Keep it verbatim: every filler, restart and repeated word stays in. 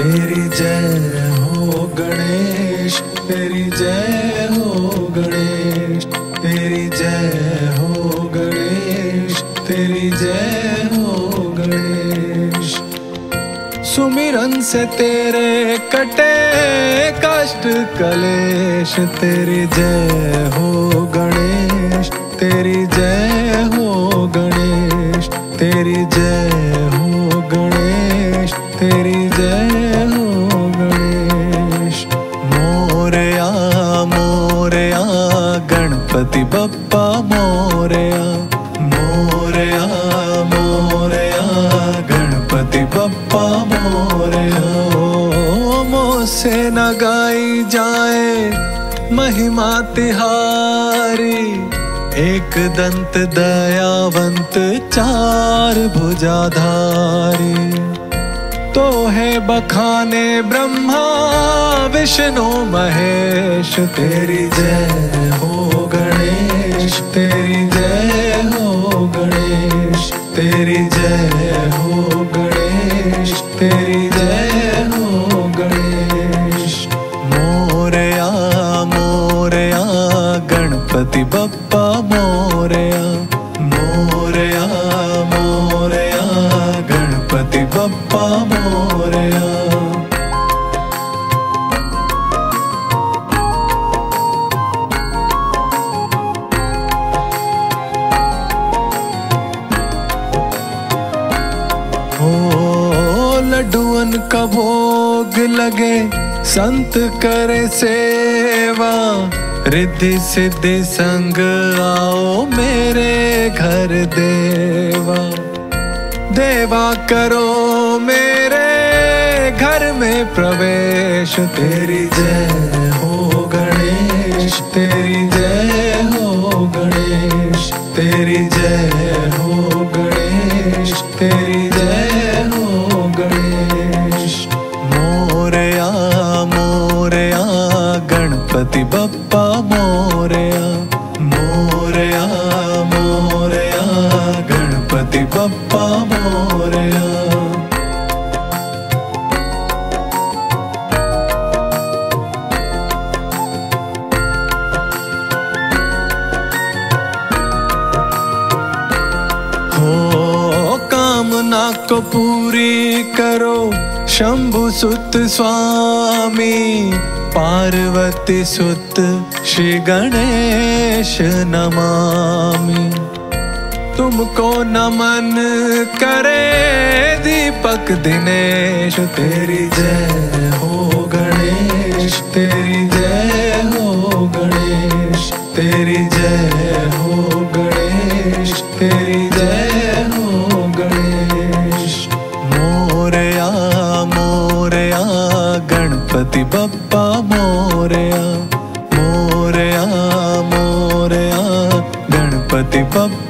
तेरी जय हो गणेश, तेरी जय हो गणेश, तेरी जय हो गणेश, तेरी जय हो गणेश। सुमिरन से तेरे कटे कष्ट कलेश, तेरी जय हो गणेश, तेरी जय हो गणेश, तेरी जय हो गणेश, तेरी जय हो गणेश। मोरया मोरया गणपति बप्पा मोरया, मोरया मोरया गणपति बप्पा मोरया। मोसे न गाई जाए महिमा तिहारी, एक दंत दयावंत चार भुजाधारी। तो है बखाने ब्रह्मा विष्णु महेश, तेरी जय हो गणेश, तेरी जय हो गणेश, तेरी जय हो गणेश, तेरी जय हो गणेश। मोरया मोरया गणपति बप्पा मोरया, मोरया मोरया गणपति बप्पा मोरया। ओ लड्डुअन का भोग लगे संत करे सेवा, रिद्धि सिद्धि संग आओ मेरे घर देवा। देवा करो मेरे घर में प्रवेश, तेरी जय हो गणेश, तेरी जय हो गणेश, तेरी जय हो गणेश, तेरी जय हो गणेश। मोरया मोरया गणपति बप्पा मोरया, मोरया मोरया गणपति बप्पा मोरया। हो कामना को पूरी करो शंभु सुत स्वामी, पार्वती सुत श्री गणेश नमामि। तुमको नमन करे दीपक दिनेश, तेरी जय हो गणेश, तेरी जय हो गणेश, तेरी जय हो गणेश, तेरी जय हो गणेश। मोरया मोरया गणपति बप्पा मोरया, मोरया मोरया गणपति बप्पा